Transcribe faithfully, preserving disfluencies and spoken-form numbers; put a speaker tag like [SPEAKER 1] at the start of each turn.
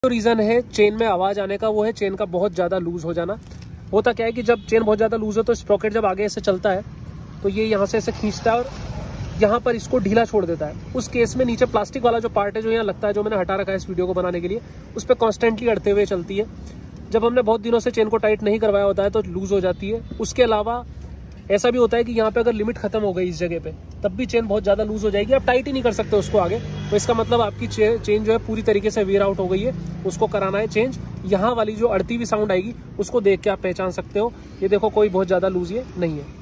[SPEAKER 1] जो रीज़न है चेन में आवाज़ आने का वो है चेन का बहुत ज़्यादा लूज़ हो जाना। होता क्या है कि जब चेन बहुत ज़्यादा लूज़ हो तो स्प्रॉकेट जब आगे ऐसे चलता है तो ये यहाँ से ऐसे खींचता है और यहाँ पर इसको ढीला छोड़ देता है। उस केस में नीचे प्लास्टिक वाला जो पार्ट है जो यहाँ लगता है, जो मैंने हटा रखा है इस वीडियो को बनाने के लिए, उस पर कॉन्स्टेंटली अड़ते हुए चलती है। जब हमने बहुत दिनों से चेन को टाइट नहीं करवाया होता है तो लूज़ हो जाती है। उसके अलावा ऐसा भी होता है कि यहाँ पे अगर लिमिट खत्म हो गई इस जगह पे तब भी चेन बहुत ज़्यादा लूज़ हो जाएगी, आप टाइट ही नहीं कर सकते उसको आगे। तो इसका मतलब आपकी चे, चेन जो है पूरी तरीके से वेयर आउट हो गई है, उसको कराना है चेंज। यहाँ वाली जो अड़ती हुई साउंड आएगी उसको देख के आप पहचान सकते हो। ये देखो कोई बहुत ज़्यादा लूज़ ये नहीं है।